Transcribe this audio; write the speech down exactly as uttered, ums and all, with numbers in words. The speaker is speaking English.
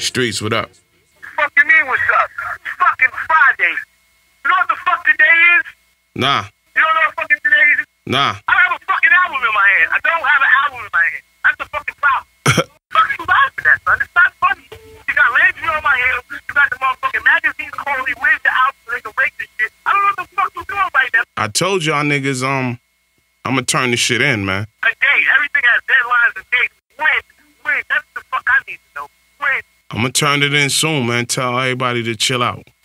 Streets, what up? Fuck you mean what's up? It's fucking Friday. You know what the fuck today is? Nah. You don't know what fucking today is? Nah. I have a fucking album in my hand. I don't have an album in my hand. That's the fucking problem. Fuck you laughing at, son? It's not funny. You got Landry on my head. You got the motherfucking magazines calling me. Where's the album so they can rate this shit? I don't know what the fuck you doing right now. I told y'all niggas, um, I'm gonna turn this shit in, man. A date. Everything has deadlines and dates. When? When? That's the fuck I need to know. When? I'm gonna turn it in soon, man. Tell everybody to chill out.